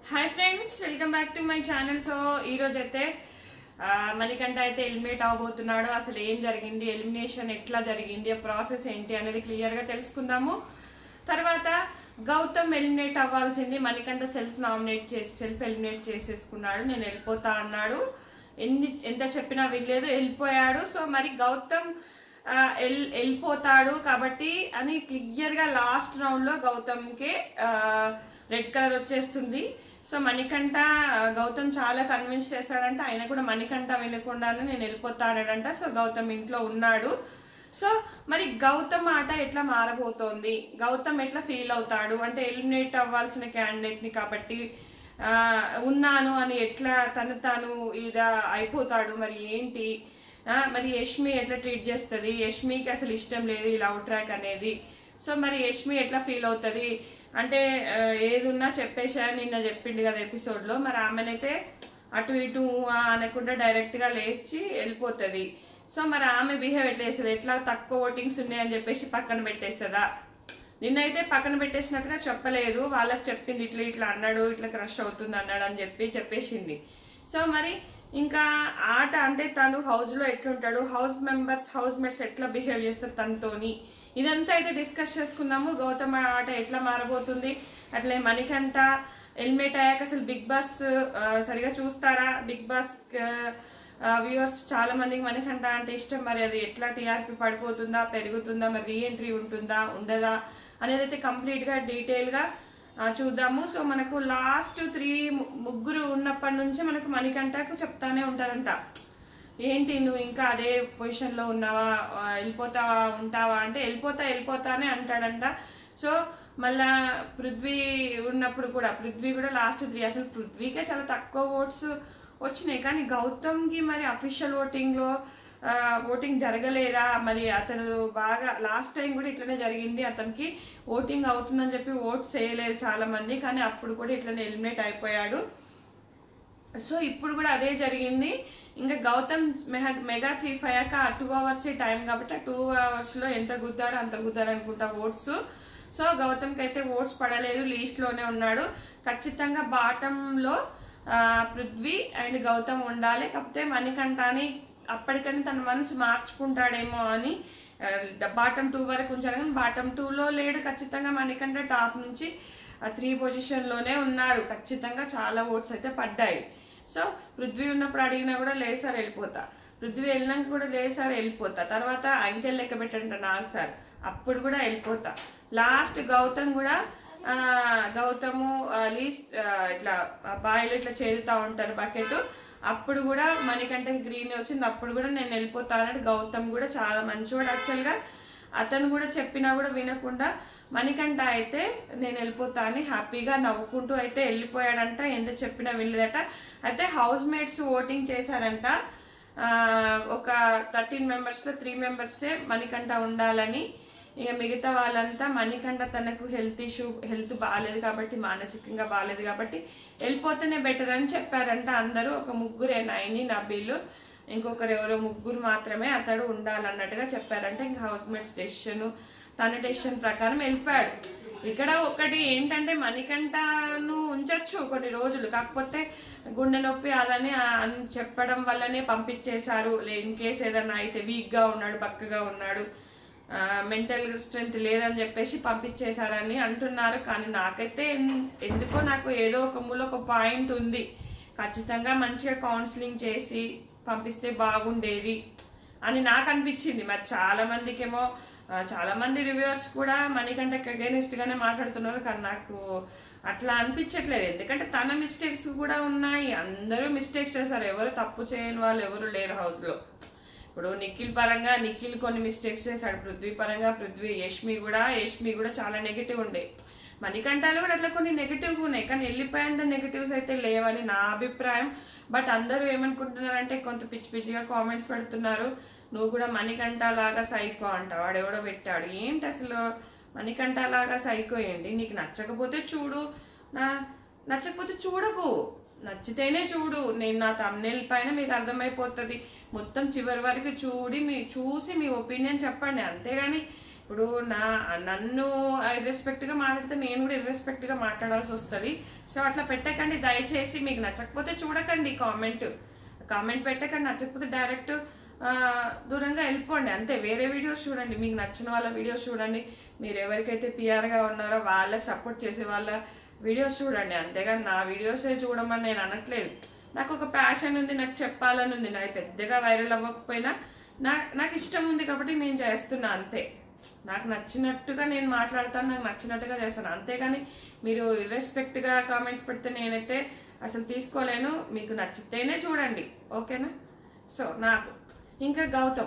Hi friends welcome back to my channel. So Manikanta అయితే eliminate అవబోతున్నాడు। అసలు ఏం జరిగింది, ఎలిమినేషన్ ఎట్లా జరిగింది, ఆ ప్రాసెస్ ఏంటి అనేది క్లియర్ గా తెలుసుకుందాము। తర్వాత గౌతమ్ ఎలిమినేట్ అవ్వాల్సింది, మణికంఠ సెల్ఫ్ ఎలిమినేట్ చేసేసుకున్నాడు। నేను వెళ్ళిపోతా అన్నాడు, ఎంత చెప్పినా వినలేదు, వెళ్ళిపోయాడు। సో మరి గౌతమ్ వెళ్ళిపోతాడు కాబట్టి అని క్లియర్ గా లాస్ట్ రౌండ్ లో గౌతమ్ కి రెడ్ కలర్ వచ్చేస్తుంది। సో మణికంఠ గౌతమ్ చాలా కన్విన్స్ చేస్తాడంట, ఆయన కూడా మణికంఠ వినకుండానే నేను వెళ్ళిపోతాడంట। సో గౌతమ్ ఇంట్లో ఉన్నాడు। సో మరి గౌతమ్ ఆట ఎట్లా మారబోతోంది, గౌతమ్ ఎట్లా ఫీల్ అవుతాడు అంటే ఎలిమినేట్ అవ్వాల్సిన క్యాండిడేట్ ని కాబట్టి ఉన్నాను అని ఎట్లా తాను ఇలా అయిపోతాడు, మరి ఏంటి, మరి యష్మి ఎట్లా ట్రీట్ చేస్తుంది, యష్మికి అసలు ఇష్టం లేదు ఈ లవ్ ట్రాక్ అనేది। సో మరి యష్మి ఎట్లా ఫీల్ అవుతుంది అంటే ఏది ఉన్నా చెప్పేసా నిన్న చెప్పిండు కదా ఎపిసోడ్ లో, మరి ఆమెనైతే అటు ఇటు అనకుండా డైరెక్ట్ గా లేచి వెళ్ళిపోతుంది। సో మరి ఆమె బిహేవ్ ఎట్లా చేస్తుంది, ఎట్లా తక్కువ ఓటింగ్స్ ఉన్నాయని చెప్పేసి పక్కన పెట్టేస్తుందా? నిన్నైతే పక్కన పెట్టేసినట్టుగా చెప్పలేదు, వాళ్ళకి చెప్పింది ఇట్లా ఇట్లా అన్నాడు, ఇట్లా క్రష్ అవుతుంది అన్నాడు అని చెప్పేసింది। సో మరి ఇంకా ఆట అంటే తను హౌస్ లో ఎట్లుంటాడు, హౌస్ మేట్స్ ఎట్లా బిహేవ్ చేస్తారు తనతోని, ఇదంతా అయితే డిస్కస్ చేసుకుందాము। గౌతమ్ ఆట ఎట్లా మారబోతుంది, అట్లే మణికంఠ ఎలిమినేట్ అయ్యాక అసలు బిగ్ బాస్ సరిగా చూస్తారా, బిగ్ బాస్ వ్యూవర్స్ చాలా మందికి మణికంఠ అంటే ఇష్టం, మరి అది ఎట్లా టీఆర్పీ పడిపోతుందా పెరుగుతుందా, మరి రీఎంట్రీ ఉంటుందా ఉండదా అనేది అయితే కంప్లీట్ గా డీటెయిల్ గా చూద్దాము। సో మనకు లాస్ట్ ముగ్గురు ఉన్నప్పటి నుంచి మనకు మణికంఠకు చెప్తానే ఉంటారంట, ఏంటి నువ్వు ఇంకా అదే పొజిషన్ లో ఉన్నావా, వెళ్ళిపోతావా ఉంటావా అంటే వెళ్ళిపోతానే అంటాడంట। సో మళ్ళా పృథ్వీ ఉన్నప్పుడు కూడా పృథ్వీ కూడా లాస్ట్ 3 అసలు పృథ్వీకే చాలా తక్కువ ఓట్స్ వచ్చినాయి, కానీ గౌతమ్ కి మరి అఫీషియల్ ఓటింగ్ జరగలేదా, మరి అతను బాగా లాస్ట్ టైం కూడా ఇట్లనే జరిగింది, అతనికి ఓటింగ్ అవుతుందని చెప్పి ఓట్స్ వేయలేదు చాలా మంది, కానీ అప్పుడు కూడా ఇట్లనే ఎలిమినేట్ అయిపోయాడు। సో ఇప్పుడు కూడా అదే జరిగింది। ఇంకా గౌతమ్ మెగా చీఫ్ అయ్యాక 2 అవర్స్ టైం కాబట్టి ఆ 2 అవర్స్ లో ఎంత గుద్దారో అంత గుద్దారు అనుకుంటా ఓట్స్। సో గౌతమ్కి అయితే ఓట్స్ పడలేదు, లీస్ట్ లోనే ఉన్నాడు। ఖచ్చితంగా బాటమ్ లో పృథ్వీ అండ్ గౌతమ్ ఉండాలి, కాకపోతే మణికంఠని అప్పటికని తన మనసు మార్చుకుంటాడేమో అని బాటమ్ 2 వరకు ఉంచాడు, కానీ బాటమ్ 2లో లేడు। ఖచ్చితంగా మణికంఠ టాప్ నుంచి 3 పొజిషన్ లోనే ఉన్నాడు, ఖచ్చితంగా చాలా ఓట్స్ అయితే పడ్డాయి। సో పృథ్వీ ఉన్నప్పుడు అడిగినా కూడా లేదు సార్ వెళ్ళిపోతా, పృథ్వీ వెళ్ళినాక కూడా లేదు సార్ వెళ్ళిపోతా, తర్వాత అంకెల్ లెక్క పెట్టంట నాకు సార్ అప్పుడు కూడా వెళ్ళిపోతా, లాస్ట్ గౌతమ్ కూడా గౌతము లీస్ట్ ఇట్లా బాయిలో ఇట్లా చేరుతా ఉంటారు బకెట్, అప్పుడు కూడా మణికంఠకి గ్రీన్ వచ్చింది, అప్పుడు కూడా నేను వెళ్ళిపోతా అన్నాడు। గౌతమ్ కూడా చాలా మంచివాడు, యాక్చువల్గా అతను కూడా చెప్పినా కూడా వినకుండా మణికంఠ అయితే నేను వెళ్ళిపోతా అని హ్యాపీగా నవ్వుకుంటూ అయితే వెళ్ళిపోయాడంట, ఎంత చెప్పినా వినలేదట। అయితే హౌస్ మేట్స్ ఓటింగ్ చేశారంట, ఒక 13 మెంబర్స్లో 3 మెంబర్సే మణికంఠ ఉండాలని, ఇక మిగతా వాళ్ళంతా మణికంఠ తనకు హెల్త్ బాగాలేదు కాబట్టి, మానసికంగా బాగాలేదు కాబట్టి వెళ్ళిపోతేనే బెటర్ అని చెప్పారంట అందరూ। ఒక ముగ్గురే, నైని నబీలు ఇంకొకరు ఎవరో ముగ్గురు మాత్రమే అతడు ఉండాలన్నట్టుగా చెప్పారంటే, ఇంకా హౌస్ మేట్స్ తన డెసిషన్ ప్రకారం వెళ్ళిపోయాడు। ఇక్కడ ఒకటి ఏంటంటే మణికంఠను ఉంచొచ్చు కొన్ని రోజులు, కాకపోతే గుండె నొప్పి అదని చెప్పడం వల్లనే పంపించేశారు, ఇన్ కేసు ఏదన్నా అయితే వీక్ గా ఉన్నాడు, బక్కగా ఉన్నాడు, మెంటల్ స్ట్రెంత్ లేదని చెప్పేసి పంపించేశారని అంటున్నారు। కానీ నాకైతే ఎందుకో నాకు ఏదో ఒక మూల ఒక పాయింట్ ఉంది, ఖచ్చితంగా మంచిగా కౌన్సిలింగ్ చేసి పంపిస్తే బాగుండేది అని నాకు అనిపించింది। మరి చాలా మందికేమో చాలా మంది రివ్యూవర్స్ కూడా మణికంఠకి అగైనెస్ట్ గానే మాట్లాడుతున్నారు, కానీ నాకు అట్లా అనిపించట్లేదు, ఎందుకంటే తన మిస్టేక్స్ కూడా ఉన్నాయి, అందరూ మిస్టేక్స్ చేశారు, ఎవరు తప్పు చేయని వాళ్ళు ఎవరు లేరు హౌస్ లో। ఇప్పుడు నిఖిల్ కొన్ని మిస్టేక్స్ చేశాడు, పృథ్వీ పరంగా యష్మి కూడా చాలా నెగిటివ్ ఉండే, మణికంఠలో కూడా అట్లా కొన్ని నెగిటివ్ ఉన్నాయి, కానీ వెళ్ళిపోయేంత నెగిటివ్స్ అయితే లేవని నా అభిప్రాయం। బట్ అందరూ ఏమనుకుంటున్నారంటే కొంత పిచ్చిగా కామెంట్స్ పెడుతున్నారు, నువ్వు కూడా మణికంఠ లాగా సైకో అంటావు, వాడెవడో పెట్టాడు, ఏంటి అసలు మణికంఠ లాగా సైకో ఏంటి, నీకు నచ్చకపోతే చూడు, నచ్చకపోతే చూడకు, నచ్చితేనే చూడు, నేను నా థంబ్నెయిల్ పైన మీకు అర్థమైపోతుంది, మొత్తం చివరి వరకు చూసి మీ ఒపీనియన్ చెప్పండి, అంతేగాని ఇప్పుడు నన్ను ఇర్రెస్పెక్ట్గా మాట్లాడితే నేను కూడా ఇర్రెస్పెక్ట్గా మాట్లాడాల్సి వస్తుంది. సో అట్లా పెట్టకండి దయచేసి. మీకు నచ్చకపోతే చూడకండి, కామెంట్ పెట్టకండి. నచ్చకపోతే డైరెక్ట్ దూరంగా వెళ్ళిపోండి అంతే. వేరే వీడియోస్ చూడండి, మీకు నచ్చిన వాళ్ళ వీడియోస్ చూడండి. మీరు ఎవరికైతే పిఆర్గా ఉన్నారో వాళ్ళకి సపోర్ట్ చేసే వాళ్ళ వీడియోస్ చూడండి. అంతేగాని నా వీడియోసే చూడమని నేను అనట్లేదు. నాకు ఒక ప్యాషన్ ఉంది, నాకు చెప్పాలని ఉంది. నాకు పెద్దగా వైరల్ అవ్వకపోయినా నాకు ఇష్టం ఉంది కాబట్టి నేను చేస్తున్నా అంతే. నాకు నచ్చినట్టుగా నేను మాట్లాడతాను, నాకు నచ్చినట్టుగా చేస్తాను. అంతేగాని మీరు ఇర్రెస్పెక్ట్గా కామెంట్స్ పెడితే నేనైతే అసలు తీసుకోలేను. మీకు నచ్చితేనే చూడండి, ఓకేనా? సో నాకు ఇంకా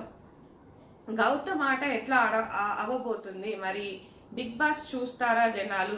గౌతమ్ ఆట ఎట్లా అవ్వబోతుంది మరి? బిగ్ బాస్ చూస్తారా జనాలు?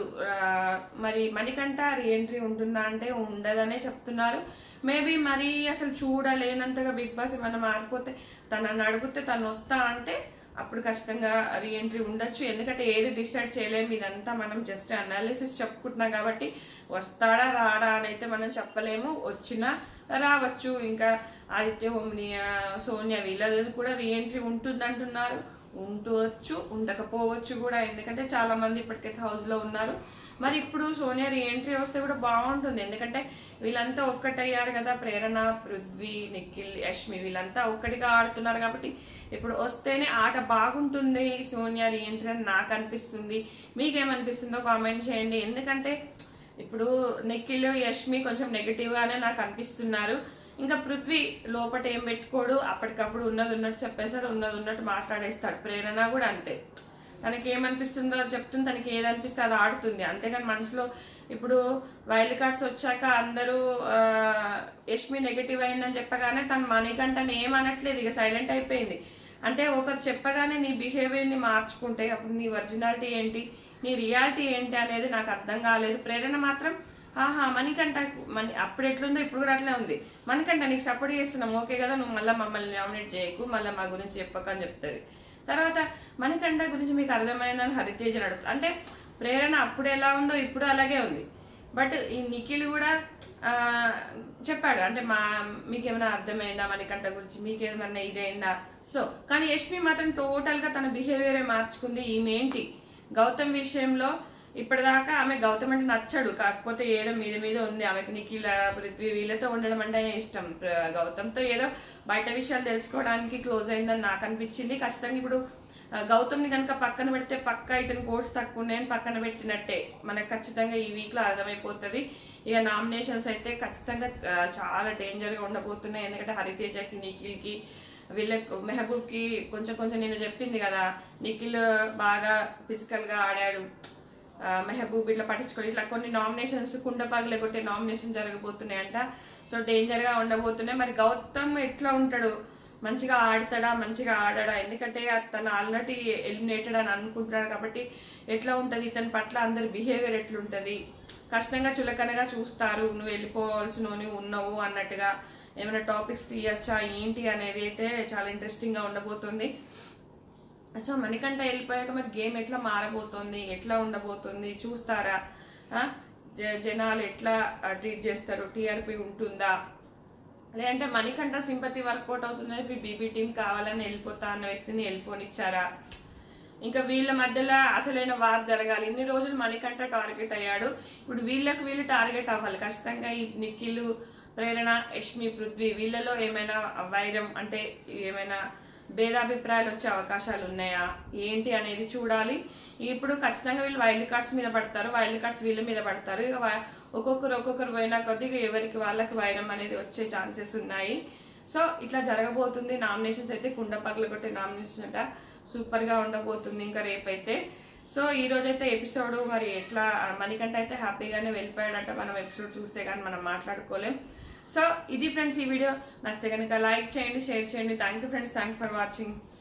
మరి మణికంఠ రీఎంట్రీ ఉంటుందా అంటే ఉండదనే చెప్తున్నారు. మేబీ మరి అసలు చూడలేనంతగా బిగ్ బాస్ ఏమైనా మారిపోతే తనని అడిగితే తను వస్తా అంటే అప్పుడు ఖచ్చితంగా రీఎంట్రీ ఉండొచ్చు. ఎందుకంటే ఏది డిసైడ్ చేయలేము, ఇదంతా మనం జస్ట్ అనాలిసిస్ చెప్పుకుంటున్నాం కాబట్టి వస్తాడా రాడా అని అయితే మనం చెప్పలేము. వచ్చినా రావచ్చు. ఇంకా ఆదిత్య హోమ్ని, సోనియా వీళ్ళది కూడా రీఎంట్రీ ఉంటుంది అంటున్నారు. ఉండవచ్చు, ఉండకపోవచ్చు కూడా. ఎందుకంటే చాలా మంది ఇప్పటికైతే హౌస్లో ఉన్నారు. మరి ఇప్పుడు సోనియా రీఎంట్రీ వస్తే కూడా బాగుంటుంది. ఎందుకంటే వీళ్ళంతా ఒక్కటయ్యారు కదా, ప్రేరణ, పృథ్వీ, నిఖిల్, యష్మి వీళ్ళంతా ఒక్కటిగా ఆడుతున్నారు కాబట్టి ఇప్పుడు వస్తేనే ఆట బాగుంటుంది సోనియా రీఎంట్రీ అని నాకు అనిపిస్తుంది. మీకేమనిపిస్తుందో కామెంట్ చేయండి. ఎందుకంటే ఇప్పుడు నిఖిల్, యష్మి కొంచెం నెగిటివ్గానే నాకు అనిపిస్తున్నారు. ఇంకా పృథ్వీ లోపల ఏం పెట్టుకోడు, అప్పటికప్పుడు ఉన్నది ఉన్నట్టు చెప్పేస్తాడు, ఉన్నది ఉన్నట్టు మాట్లాడేస్తాడు. ప్రేరణ కూడా అంతే, తనకి ఏమనిపిస్తుందో చెప్తుంది, తనకి ఏది అనిపిస్తే అది ఆడుతుంది. అంతేగాని మనసులో ఇప్పుడు వైల్డ్ కార్డ్స్ వచ్చాక అందరూ యష్మి నెగిటివ్ అయిందని చెప్పగానే తను మణికంఠని ఏమనట్లేదు, ఇక సైలెంట్ అయిపోయింది. అంటే ఒకరు చెప్పగానే నీ బిహేవియర్ని మార్చుకుంటే అప్పుడు నీ ఒరిజినాలిటీ ఏంటి, నీ రియాలిటీ ఏంటి అనేది నాకు అర్థం కాలేదు. ప్రేరణ మాత్రం మణికంఠ అప్పుడు ఎట్లుందో ఇప్పుడు కూడా అట్లే ఉంది. మణికంఠ నీకు సపోర్ట్ చేస్తున్నాం, ఓకే కదా, నువ్వు మళ్ళీ మమ్మల్ని నామినేట్ చేయకు, మళ్ళీ మా గురించి చెప్పక అని చెప్తుంది. తర్వాత మణికంఠ గురించి మీకు అర్థమైందని హరితేజ్ అని అడుగుతుంది. అంటే ప్రేరణ అప్పుడు ఎలా ఉందో ఇప్పుడు అలాగే ఉంది. బట్ ఈ నిఖిల్ కూడా చెప్పాడు, అంటే మీకేమైనా అర్థమైందా మణికంఠ గురించి, మీకేమైనా ఇదైందా? సో కానీ యష్మి మాత్రం టోటల్గా తన బిహేవియరే మార్చుకుంది. ఈమెంటి గౌతమ్ విషయంలో ఇప్పటిదాకా ఆమె గౌతమ్ అంటే నచ్చడు, కాకపోతే ఏదో మీద ఉంది ఆమెకి. నిఖిల్, పృథ్వీ వీళ్ళతో ఉండడం అంటే ఇష్టం. గౌతమ్తో ఏదో బయట విషయాలు తెలుసుకోవడానికి క్లోజ్ అయిందని నాకు అనిపించింది. ఖచ్చితంగా ఇప్పుడు గౌతమ్ని కనుక పక్కన పెడితే పక్క ఇతని కోర్స్ తక్కువ ఉన్నాయని పక్కన పెట్టినట్టే మనకు ఖచ్చితంగా ఈ వీక్లో అర్థమైపోతుంది. ఇక నామినేషన్స్ అయితే ఖచ్చితంగా చాలా డేంజర్గా ఉండబోతున్నాయి. ఎందుకంటే హరితేజకి, నిఖిల్కి, వీళ్ళకి, మెహబూబ్కి కొంచెం నేను చెప్పింది కదా, నిఖిల్ బాగా ఫిజికల్గా ఆడాడు, మెహబూబ్ ఇట్లా పట్టించుకోవాలి, ఇట్లా కొన్ని నామినేషన్స్ కుండ పగిలి కొట్టే నామినేషన్ జరగబోతున్నాయంట. సో డేంజర్గా ఉండబోతున్నాయి. మరి గౌతమ్ ఎట్లా ఉంటాడు, మంచిగా ఆడతాడా, మంచిగా ఆడాడా? ఎందుకంటే తను ఆల్రెడీ ఎలిమినేటెడ్ అని అనుకుంటున్నాడు కాబట్టి ఎట్లా ఉంటుంది ఇతని పట్ల అందరి బిహేవియర్ ఎట్లుంటుంది? ఖచ్చితంగా చులకనగా చూస్తారు, నువ్వు వెళ్ళిపోవాల్సిన ఉన్నావు అన్నట్టుగా. ఏమైనా టాపిక్స్ తీయచ్చా ఏంటి అనేది అయితే చాలా ఇంట్రెస్టింగ్గా ఉండబోతుంది. సో మణికంఠ వెళ్ళిపోయాక మరి గేమ్ ఎట్లా మారబోతుంది, ఎట్లా ఉండబోతుంది చూస్తారా? జనాలు ఎట్లా ట్రీట్ చేస్తారు, టీఆర్పీ ఉంటుందా, లేదంటే మణికంఠ సింపతి వర్కౌట్ అవుతుందని బీబీ టీం కావాలని వెళ్ళిపోతా అన్న వ్యక్తిని వెళ్ళిపోనిచ్చారా? ఇంకా వీళ్ళ మధ్యలో అసలైన వార్ జరగాలి. ఇన్ని రోజులు మణికంఠ టార్గెట్ అయ్యాడు, ఇప్పుడు వీళ్ళు టార్గెట్ అవ్వాలి ఖచ్చితంగా. ఈ నిఖిల్, ప్రేరణ, యష్మి, పృథ్వీ వీళ్ళలో ఏమైనా వైరం అంటే ఏమైనా భేదాభిప్రాయాలు వచ్చే అవకాశాలు ఉన్నాయా ఏంటి అనేది చూడాలి. ఇప్పుడు ఖచ్చితంగా వీళ్ళు వైల్డ్ కార్డ్స్ మీద పడతారు, వైల్డ్ కార్డ్స్ వీళ్ళ మీద పడతారు. ఇక ఒక్కొక్కరు పోయినా కొద్దిగా ఎవరికి వాళ్ళకి వైరం అనేది వచ్చే ఛాన్సెస్ ఉన్నాయి. సో ఇట్లా జరగబోతుంది. నామినేషన్స్ అయితే కుండ పగల కొట్టే నామినేషన్ అంట, సూపర్గా ఉండబోతుంది ఇంకా రేపైతే. సో ఈ రోజైతే ఎపిసోడ్ మరి ఎట్లా, మణికంఠ అయితే హ్యాపీగానే వెళ్ళిపోయాడంట. మనం ఎపిసోడ్ చూస్తే కానీ మనం మాట్లాడుకోలేం. సో ఇది ఫ్రెండ్స్ ఈ వీడియో నచ్చితే కనుక లైక్ చేయండి, షేర్ చేయండి. Thank you friends, thank for watching.